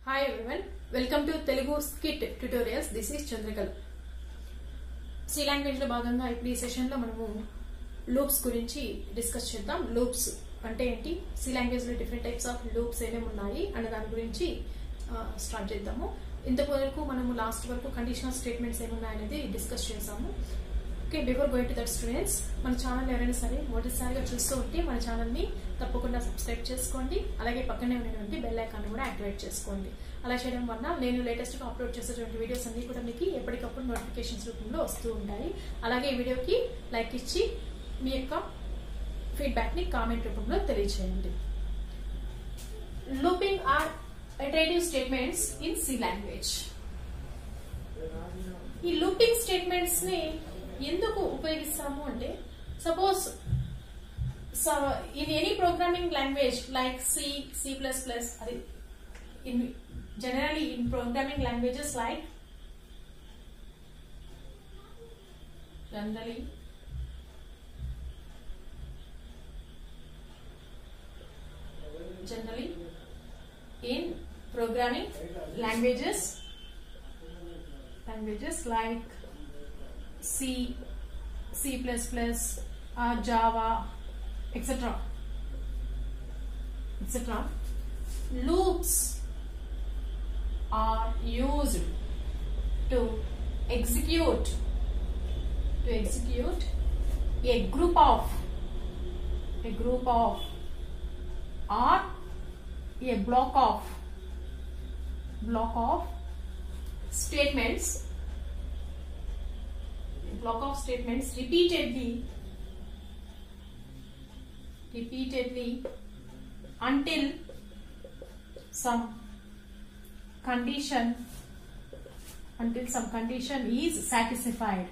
Hi everyone, welcome to Telugu Skit Tutorials. This is Chandrakal. C language లో భాగంగా ఇప్పుడు ఈ సెషన్ లో మనము లూప్స్ గురించి డిస్కస్ చేద్దాం. లూప్స్ అంటే ఏంటి, C లాంగ్వేజ్ లో డిఫరెంట్ టైప్స్ ఆఫ్ లూప్స్ ఏమేమి ఉన్నాయి అనే దాని గురించి స్టార్ట్ చేద్దాము. ఇంతవరకు మనము లాస్ట్ వరకు కండిషనల్ స్టేట్మెంట్స్ ఏమున్నాయి అనేది డిస్కస్ చేసాము. Okay, before going to that students, మన ఛానల్ ఎవరైనా సరే మొదటిసారిగా చూస్తూ ఉంటే మన ఛానల్ని తప్పకుండా సబ్స్క్రైబ్ చేసుకోండి. అలాగే పక్కనే ఉన్నటువంటి బెల్ ఐకాన్ కూడా యాక్టివేట్ చేసుకోండి. అలా చేయడం వల్ల నేను లేటెస్ట్గా అప్లోడ్ చేసేటువంటి వీడియోస్ అన్ని కూడా మీకు ఎప్పటికప్పుడు నోటిఫికేషన్స్ రూపంలో వస్తూ ఉంటాయి. అలాగే ఈ వీడియోకి లైక్ ఇచ్చి మీ యొక్క ఫీడ్బ్యాక్ని కామెంట్ రూపంలో తెలియజేయండి. Looping or iterative statements in C language. ఈ లూపింగ్ స్టేట్మెంట్స్ ని ఎందుకు ఉపయోగిస్తాము అంటే, suppose in any programming language like C, C++, generally in programming languages like generally in programming languages like C, C++, Java, etc. Loops are used to execute a group of or a block of statements repeatedly until some condition is satisfied.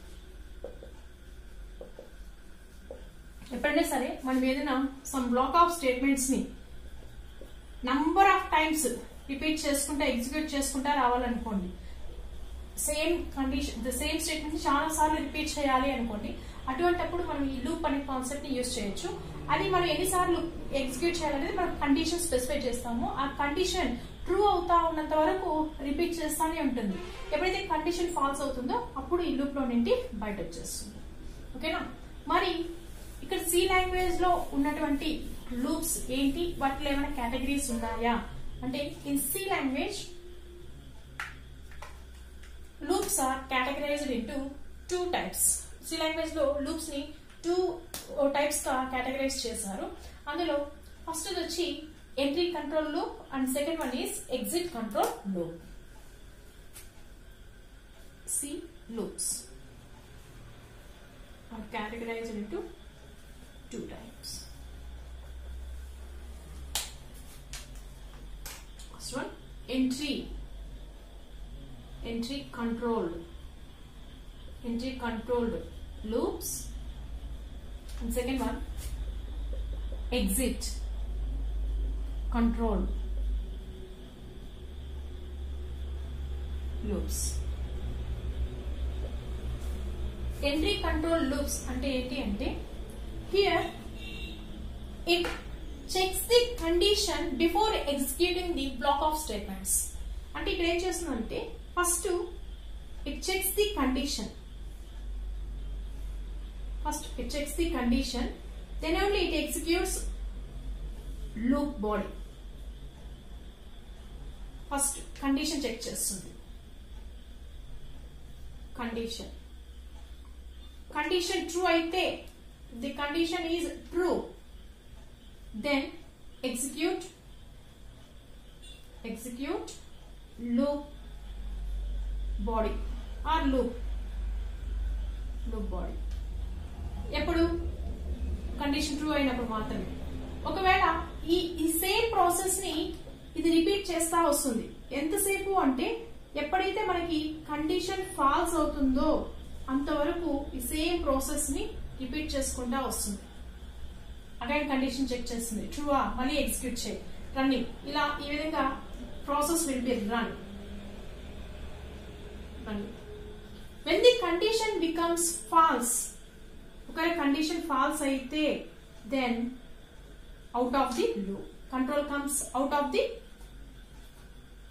ఎప్పుడైనా సరే మనం ఏదైనా some block of statements ని number of times repeat చేసుకుంటా execute చేసుకుంటా రావాలనుకోండి, same condition same statement ని చాలా సార్లు రిపీట్ చేయాలి అనుకోండి, అటువంటిప్పుడు మనం ఈ లూప్ అనే కాన్సెప్ట్ ని యూజ్ చేయొచ్చు. అది మనం ఎన్నిసార్లు ఎగ్జిక్యూట్ చేయాలనేది మనం కండిషన్ స్పెసిఫై చేస్తాము. ఆ కండిషన్ ట్రూ అవుతా ఉన్నంత వరకు రిపీట్ చేస్తానే ఉంటుంది. ఎప్పుడైతే కండిషన్ ఫాల్స్ అవుతుందో అప్పుడు ఈ లూప్ లో నుండి బయట వచ్చేస్తుంది. ఓకేనా? మరి ఇక్కడ సి లాంగ్వేజ్ లో ఉన్నటువంటి లూప్స్ ఏంటి, వాటిలో ఏమైనా కేటగిరీస్ ఉన్నాయా అంటే, in C language loops are categorized into two types. C language లో loops ని two types గా categorize చేశారు. అందులో ఫస్ట్ వచ్చి entry control loop and second one is exit control loop. C loops are categorized into two types. First one, entry controlled loops, and second one exit controlled loops. Entry control loops ante enti ante, here it checks the condition before executing the block of statements. అంటే ఇక్కడ ఏం చేస్తుందంటే, first it checks the condition, then only it executes loop body. First condition check చేస్తుంది. Condition true అయితే, the condition is true, then execute loop body or loop body. ఎప్పుడు condition true అయినప్పుడు మాత్రమే. ఒకవేళ ఈ సేమ్ ప్రాసెస్ ని ఇది repeat చేస్తా వస్తుంది. ఎంతసేపు అంటే, ఎప్పుడైతే మనకి కండిషన్ ఫాల్స్ అవుతుందో అంతవరకు ఈ సేమ్ ప్రాసెస్ ని రిపీట్ చేసుకుంటా వస్తుంది. అగైన్ కండిషన్ చెక్ చేస్తుంది, ట్రూవా, మళ్ళీ ఎగ్జిక్యూట్ చేయి, రన్నింగ్, ఇలా ఈ విధంగా process will be run. When the condition becomes false, ఒకవేళ condition false అయితే, then out of the loop, control comes out of the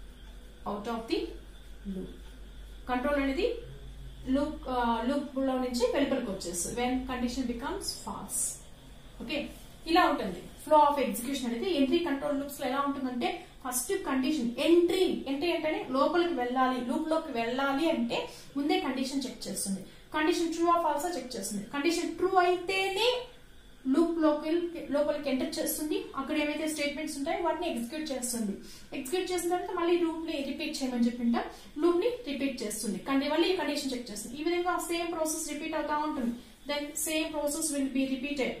out of the loop. Control అనేది loop లో నుంచి వెలుపలికి వచ్చేస్తుంది when condition becomes false. Okay, ఇలా ఉంటుంది flow of execution అనేది. ఎంట్రీ కంట్రోల్ లూప్స్ లో ఎలా ఉంటుందంటే ఫస్ట్ కండిషన్ ఎంట్రీ అంటేనే లోపలికి వెళ్ళాలి, లూప్ లోకి వెళ్ళాలి అంటే ముందే కండిషన్ చెక్ చేస్తుంది. Condition true or false check చేస్తుంది. కండిషన్ ట్రూ అయితేనే లూప్ లోపలికి ఎంటర్ చేస్తుంది. అక్కడ ఏవైతే స్టేట్మెంట్స్ ఉంటాయో వాటిని ఎగ్జిక్యూట్ చేస్తుంది. ఎగ్జిక్యూట్ చేసిన తర్వాత మళ్ళీ లూప్ ని రిపీట్ చేయమని చెప్పింటాం, లూప్ ని రిపీట్ చేస్తుంది. మళ్ళీ కండిషన్ చెక్ చేస్తుంది. ఈ విధంగా సేమ్ ప్రాసెస్ రిపీట్ అవుతా ఉంటుంది. Then same process will be repeated.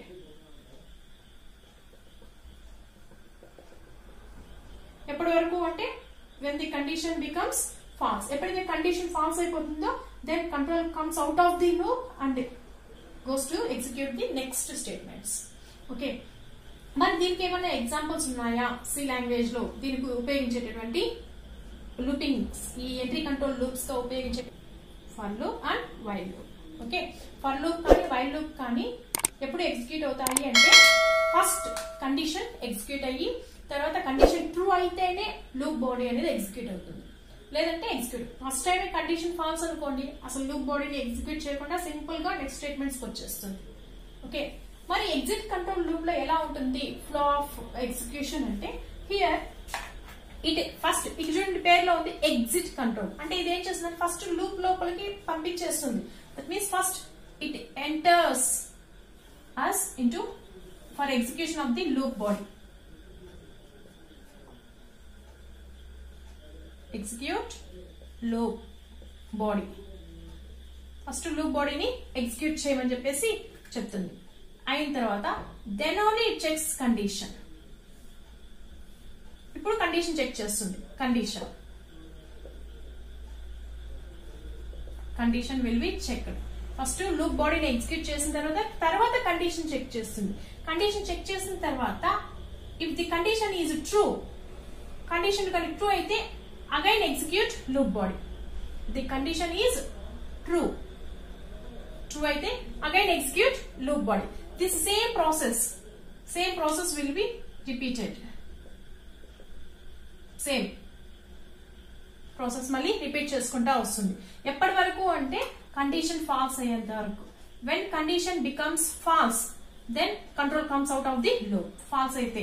ఎప్పటి వరకు అంటే when the condition becomes false. ఎప్పుడైతే కండిషన్ ఫాల్స్ అయిపోతుందో then control comes out of the loop and goes to execute the next statements. Okay, మరి దీనికి ఏమైనా ఎగ్జాంపుల్స్ ఉన్నాయా సి లాంగ్వేజ్ లో దీనికి ఉపయోగించేటటువంటి లూపింగ్స్, ఈ ఎంట్రీ కంట్రోల్ లూప్స్ తో ఉపయోగించే for loop and while loop. Okay, for loop కానీ వైల్ లూప్ కానీ ఎప్పుడు ఎగ్జిక్యూట్ అవుతాయి అంటే ఫస్ట్ కండిషన్ ఎగ్జిక్యూట్ అయ్యి తర్వాత కండిషన్ ట్రూ అయితేనే లూప్ బాడీ అనేది ఎగ్జిక్యూట్ అవుతుంది. లేదంటే execute first time condition false అనుకోండి, అసలు లూప్ బాడీని ఎగ్జిక్యూట్ చేయకుండా సింపుల్ గా నెక్స్ట్ స్టేట్మెంట్స్ వచ్చేస్తుంది. ఓకే, మరి ఎగ్జిట్ కంట్రోల్ లూప్ లో ఎలా ఉంటుంది ఫ్లో ఆఫ్ ఎగ్జిక్యూషన్ అంటే హియర్ ఇట్ ఫస్ట్ ఇక్కడ చూడండి పేరులో ఉంది ఎగ్జిట్ కంట్రోల్. అంటే ఇది ఏం చేస్తుంది, ఫస్ట్ లూప్ లోపలికి పంపించేస్తుంది. That means first it enters as into for execution of the loop body. Execute loop body, first loop బాడీని ఎగ్జిక్యూట్ చేయమని చెప్పేసి చెప్తుంది. అయిన తర్వాత then only it checks condition. ఇప్పుడు కండిషన్ చెక్ చేస్తుంది. Condition will be checked. First loop బాడీని execute చేసిన తర్వాత కండిషన్ చెక్ చేస్తుంది. కండిషన్ చెక్ చేసిన తర్వాత if the condition is true, condition కానీ ట్రూ అయితే again execute loop body. The condition is true అయితే again execute loop body. This same process will be repeated. Same process మళ్ళీ repeat చేసుకుంటా వస్తుంది. ఎప్పటి వరకు అంటే కండిషన్ ఫాల్స్ అయ్యేంత వరకు. when condition becomes false then control comes out of the loop. False అయితే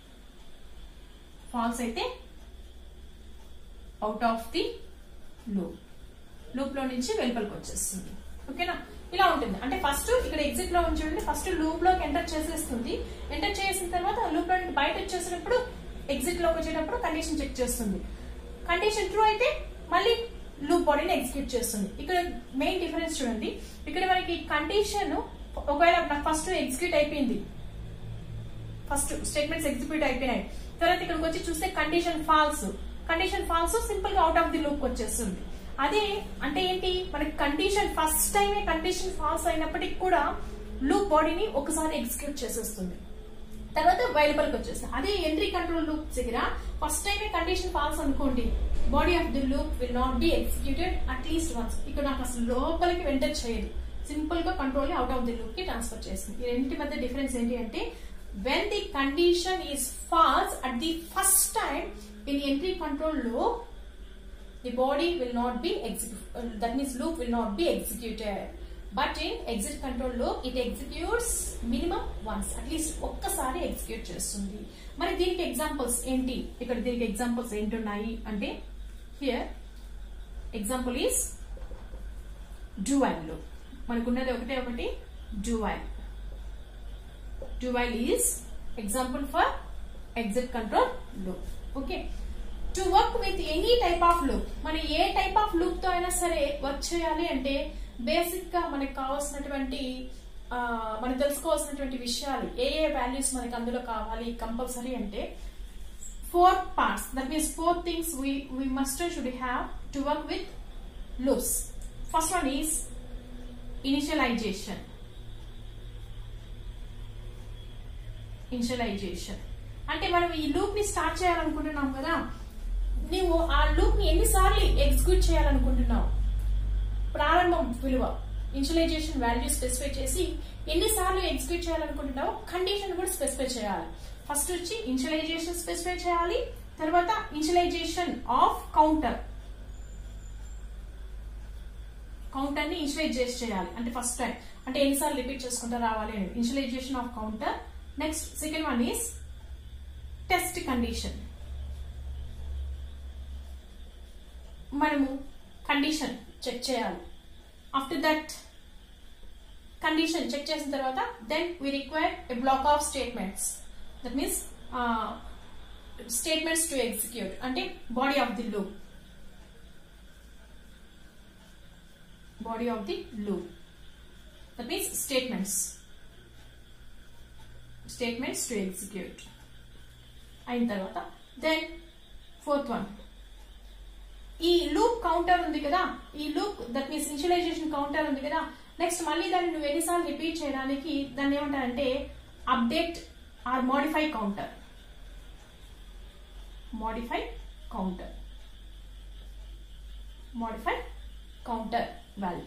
అవుట్ ఆఫ్ ది లూప్ లో నుంచి వెలుపలికి వచ్చేస్తుంది. ఓకేనా, ఇలా ఉంటుంది. అంటే ఫస్ట్ ఇక్కడ ఎగ్జిట్ లో ఉంచండి, ఫస్ట్ లూప్ లోకి ఎంటర్ చేసేస్తుంది. ఎంటర్ చేసిన తర్వాత లూప్ లో బయట వచ్చేసినప్పుడు ఎగ్జిట్ లోకి వచ్చేటప్పుడు కండిషన్ చెక్ చేస్తుంది. కండిషన్ ట్రూ అయితే మళ్ళీ లూప్ బాడీని ఎగ్జిక్యూట్ చేస్తుంది. ఇక్కడ మెయిన్ డిఫరెన్స్ చూడండి, ఇక్కడ మనకి కండిషన్ ఒకవేళ ఫస్ట్ ఎగ్జిక్యూట్ అయిపోయింది, ఫస్ట్ స్టేట్మెంట్స్ ఎగ్జిక్యూట్ అయిపోయినాయి, తర్వాత ఇక్కడికి వచ్చి చూస్తే కండిషన్ ఫాల్స్ సింపుల్ గా అవుట్ ఆఫ్ ది లూప్ వచ్చేస్తుంది. అదే అంటే ఏంటి, మనకి కండిషన్ ఫస్ట్ టైమే కండిషన్ ఫాల్స్ అయినప్పటికీ కూడా లూప్ బాడీని ఒకసారి ఎగ్జిక్యూట్ చేసేస్తుంది, తర్వాత వైలబుల్కి వచ్చేస్తుంది. అదే ఎంట్రీ కంట్రోల్ లూప్ దగ్గర ఫస్ట్ టైమే కండిషన్ ఫాల్స్ అనుకోండి, body of the loop will not be executed at least once. ఇక్కడ నాకు అసలు లోపలికి వెంటర్ చేయదు, సింపుల్ గా control out of the loop కి ట్రాన్స్ఫర్ చేస్తుంది. ఈ రెండింటి మధ్య డిఫరెన్స్ ఏంటి అంటే when the condition is false at the first time in entry control loop, the body will not be executed, that means loop will not be executed. But in exit control loop it executes minimum once, at least ఒక్కసారి execute చేస్తుంది. మరి దీనికి examples ఏంటి, ఇక్కడ దీనికి examples ఏంటున్నాయి అంటే here example is do while loop. మనకున్నది ఒకటి do while. Do while is example for exit control loop. Okay, to work with any type of loop, మన ఏ టైప్ ఆఫ్ లూప్ తో అయినా సరే వర్క్ చేయాలి అంటే బేసిక్ గా మనకు కావాల్సినటువంటి మనం తెలుసుకోవాల్సినటువంటి విషయాలు ఏ వాల్యూస్ మనకి అందులో కావాలి కంపల్సరీ అంటే 4 parts, that means 4 things we must should have to work with loops. First one is initialization. అంటే మనం ఈ లూప్ ని స్టార్ట్ చేయాలనుకుంటున్నాం కదా, నువ్వు ఆ లూప్ ని ఎన్నిసార్లు ఎగ్జిక్యూట్ చేయాలనుకుంటున్నావు, ప్రారంభం విలువ ఇనిషియలైజేషన్ వాల్యూ స్పెసిఫై చేసి ఎన్నిసార్లు ఎగ్జిక్యూట్ చేయాలనుకుంటున్నావు కండిషన్ కూడా స్పెసిఫై చేయాలి. ఫస్ట్ వచ్చి ఇనిషియలైజేషన్ స్పెసిఫై చేయాలి, తర్వాత ఇనిషియలైజేషన్ ఆఫ్ కౌంటర్ ని ఇనిషియలైజ్ చేయాలి అంటే ఫస్ట్ టైం అంటే ఎన్నిసార్లు రిపీట్ చేసుకుంటా రావాలి అని initialization of counter. Next second one is test condition. మనము కండిషన్ చెక్ చేయాలి. ఆఫ్టర్ దట్ కండిషన్ చెక్ చేసిన తర్వాత then we require a block of statements. That means statements to execute అంటే body of the loop. Body of the loop. That means statements to execute. అయిన తర్వాత then fourth one ఈ loop counter ఉంది కదా, ఈ loop that means initialization counter ఉంది కదా, next మళ్ళీ దాన్ని నువ్వు ఎన్నిసార్లు రిపీట్ చేయడానికి దాన్ని ఏమంటారంటే update or modify counter. Modify counter value.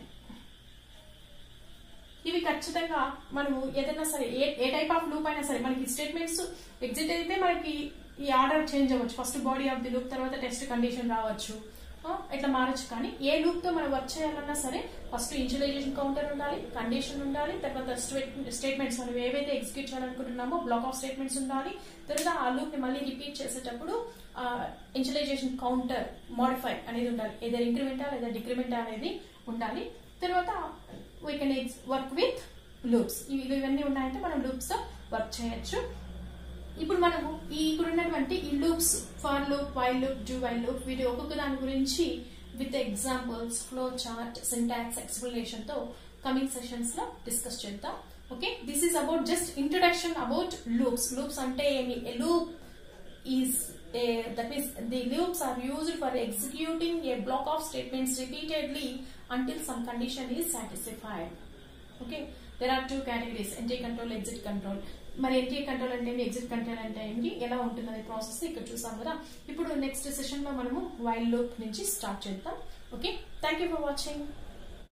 ఇవి ఖచ్చితంగా మనము ఏదైనా సరే ఏ టైప్ ఆఫ్ లూప్ అయినా సరే మనకి స్టేట్మెంట్స్ ఎగ్జిట్ అయితే మనకి ఈ ఆర్డర్ చేంజ్ అవ్వచ్చు. First body of the loop, తర్వాత టెస్ట్ కండిషన్ రావచ్చు, ఇట్లా మారచ్చు. కానీ ఏ లూప్ తో మనం వర్క్ చేయాలన్నా సరే ఫస్ట్ ఇనిషియలైజేషన్ కౌంటర్ ఉండాలి, కండిషన్ ఉండాలి, తర్వాత స్టేట్మెంట్స్ మనం ఏవైతే ఎగ్జిక్యూట్ చేయాలనుకుంటున్నామో బ్లాక్ ఆఫ్ స్టేట్మెంట్స్ ఉండాలి. తర్వాత ఆ లూప్ ని మళ్ళీ రిపీట్ చేసేటప్పుడు ఇనిషియలైజేషన్ కౌంటర్ మోడిఫై అనేది ఉండాలి. ఏదో ఇంక్రిమెంటా లేదా డిక్రిమెంటా అనేది ఉండాలి. తర్వాత we can work with loops. ఇవన్నీ ఉన్నాయంటే మనం లూప్స్ తో వర్క్ చేయొచ్చు. ఇప్పుడు మనము ఇక్కడ ఉన్నటువంటి ఈ loops for loop, while loop, do while loop వీటి ఒక్కొక్క దాని గురించి with examples, flow chart, syntax explanation తో కమింగ్ సెషన్స్ లో డిస్కస్ చేద్దాం. Okay, this is about just introduction about loops. Loops అంటే ఏమి? A loop is that means the loops are used for executing a block of statements repeatedly until some condition is satisfied. Okay, there are two categories, entry control, exit control. మరి entry control అంటే ఏంటి, exit control అంటే ఏంటి, ఎలా ఉంటుంది అనే process ఇక్కడ చూసాం కదా. ఇప్పుడు నెక్స్ట్ సెషన్ లో మనము వైల్ లూప్ నుంచి స్టార్ట్ చేద్దాం. Okay, thank you for watching.